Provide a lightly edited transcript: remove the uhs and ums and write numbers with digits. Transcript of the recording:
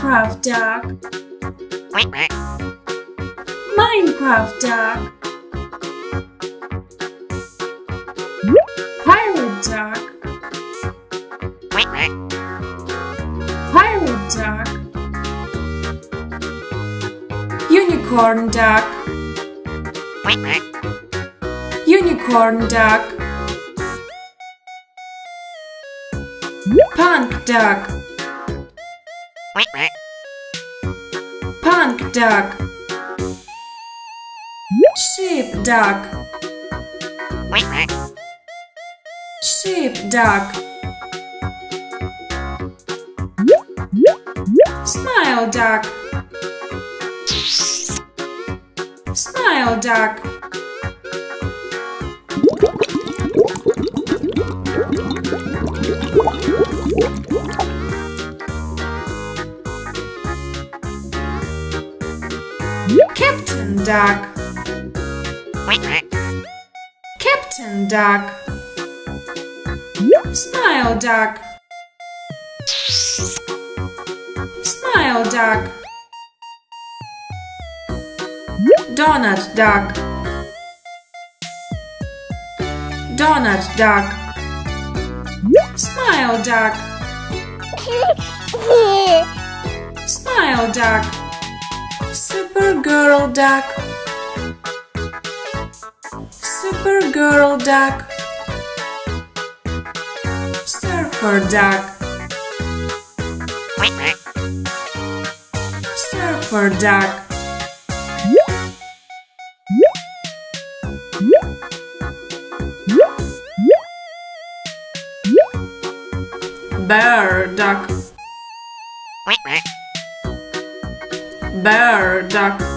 Minecraft duck. Minecraft duck. Pirate duck. Pirate duck. Unicorn duck. Unicorn duck. Punk duck. Punk duck. Sheep duck. Sheep duck. Smile duck. Smile duck. Captain duck. Captain duck. Smile duck. Smile duck. Donut duck. Donut duck. Smile duck. Smile duck. Supergirl duck. Supergirl duck. Surfer duck. Surfer duck. Bear duck. Bear duck.